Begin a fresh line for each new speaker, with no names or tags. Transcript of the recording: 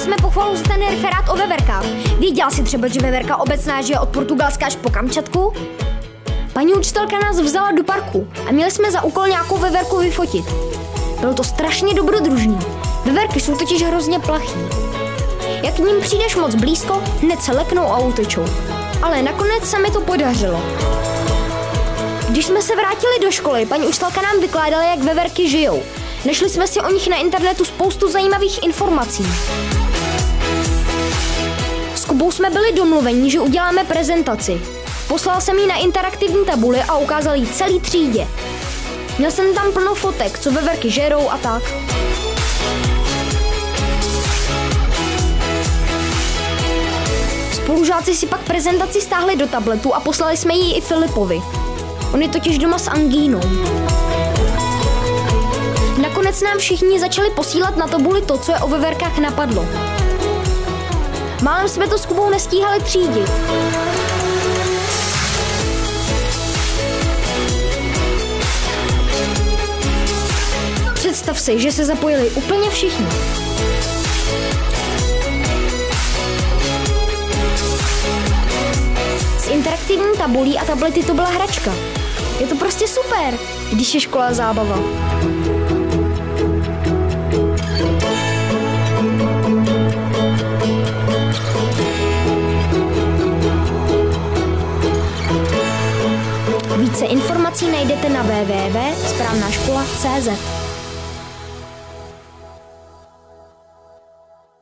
jsme pochvalu za ten referát o veverkách. Věděla jsi třeba, že veverka obecná žije od Portugalska až po Kamčatku? Paní učitelka nás vzala do parku a měli jsme za úkol nějakou veverku vyfotit. Bylo to strašně dobrodružný. Veverky jsou totiž hrozně plachý. Jak k ním přijdeš moc blízko, hned se leknou a utečou. Ale nakonec se mi to podařilo. Když jsme se vrátili do školy, paní učitelka nám vykládala, jak veverky žijou. Našli jsme si o nich na internetu spoustu zajímavých informací. S Kubou jsme byli domluveni, že uděláme prezentaci. Poslal jsem jí na interaktivní tabuli a ukázal jí celý třídě. Měl jsem tam plno fotek, co veverky žerou a tak. Spolužáci si pak prezentaci stáhli do tabletu a poslali jsme ji i Filipovi. On je totiž doma s angínou. Nakonec nám všichni začali posílat na tabuli to, co je o veverkách napadlo. Málem jsme to s Kubou nestíhali třídit. Představ si, že se zapojili úplně všichni. S interaktivní tabulí a tablety to byla hračka. Je to prostě super, když je škola zábava. Více informací najdete na www.správnaškola.cz.